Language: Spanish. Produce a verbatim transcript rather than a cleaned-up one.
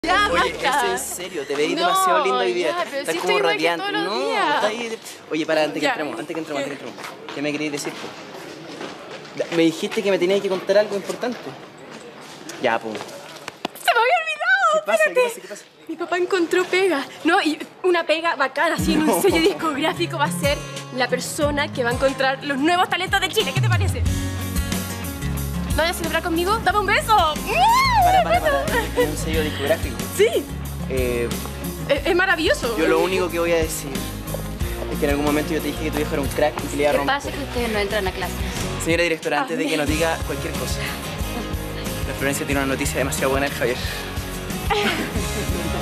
Ya, Oye, basta. eso en serio, te veis No, demasiado lindo hoy día. ya, pero Estás si como estoy igual que radiante. todos los No, días. estás ahí. Oye, para, antes que Ya. entremos, antes que entremos, antes que entremos. ¿Qué me querías decir, po? Me dijiste que me tenías que contar algo importante. Ya, pum. ¡Se me había olvidado! ¿Qué pasa? Espérate. ¿Qué pasa? ¿Qué pasa? Mi papá encontró pega. No, y una pega bacana, así en No. un sello discográfico va a ser la persona que va a encontrar los nuevos talentos de Chile. ¿Qué te parece? ¿No vas a celebrar conmigo? ¡Dame un beso! Para, para, para. Es un sello discográfico. Sí, Eh, es, es maravilloso. yo lo único que voy a decir es que en algún momento yo te dije que tu viejo era un crack y que le iba a Lo que romper. pasa es que ustedes no entran a clases. Señora directora, antes de que nos diga cualquier cosa, la Florencia tiene una noticia demasiado buena del Javier.